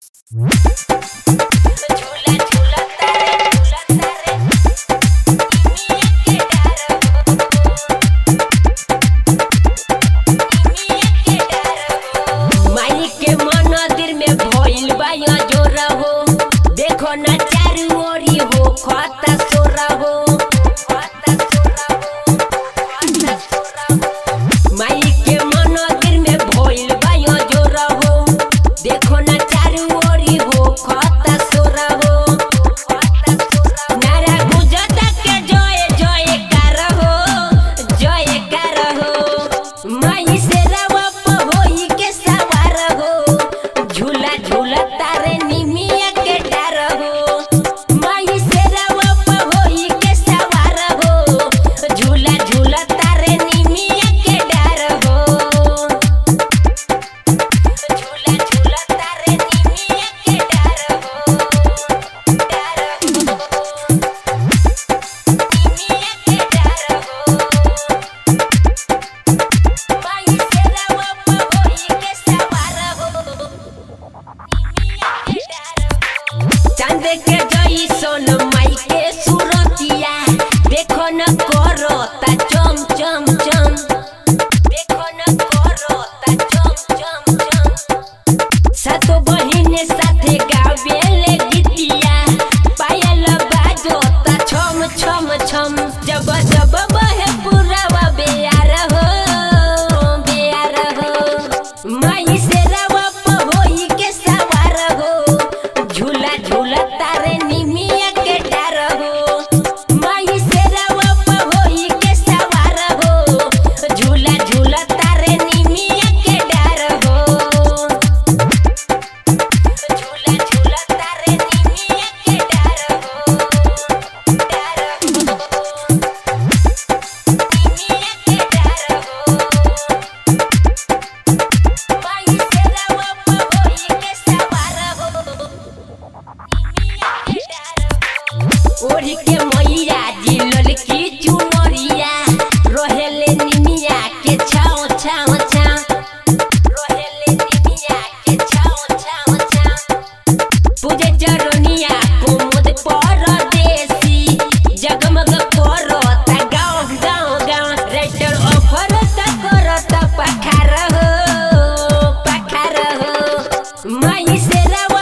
ओढ़ के मैया जी ललकी चुनरिया रहेले निमिया के छाव छाव छाव रहेले निमिया के छाव छाव छाव पूजे चरनिया कुमुद परदेसी जगमग करता गाँव गाँव गाँव रेटर ऑफर करता पखार हो माई से